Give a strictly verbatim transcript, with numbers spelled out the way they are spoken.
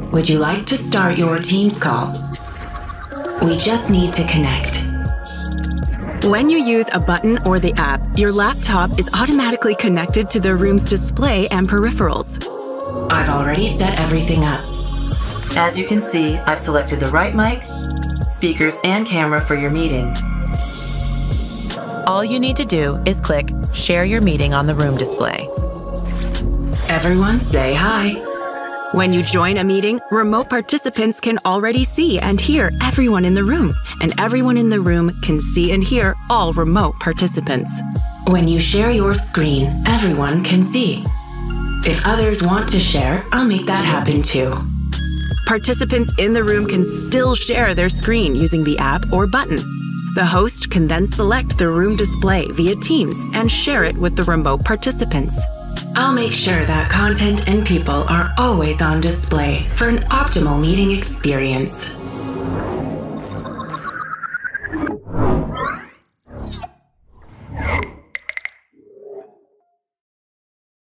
Would you like to start your Teams call? We just need to connect. When you use a button or the app, your laptop is automatically connected to the room's display and peripherals. I've already set everything up. As you can see, I've selected the right mic, speakers, and camera for your meeting. All you need to do is click Share Your Meeting on the room display. Everyone say hi. When you join a meeting, remote participants can already see and hear everyone in the room, and everyone in the room can see and hear all remote participants. When you share your screen, everyone can see. If others want to share, I'll make that happen too. Participants in the room can still share their screen using the app or button. The host can then select the room display via Teams and share it with the remote participants. I'll make sure that content and people are always on display for an optimal meeting experience.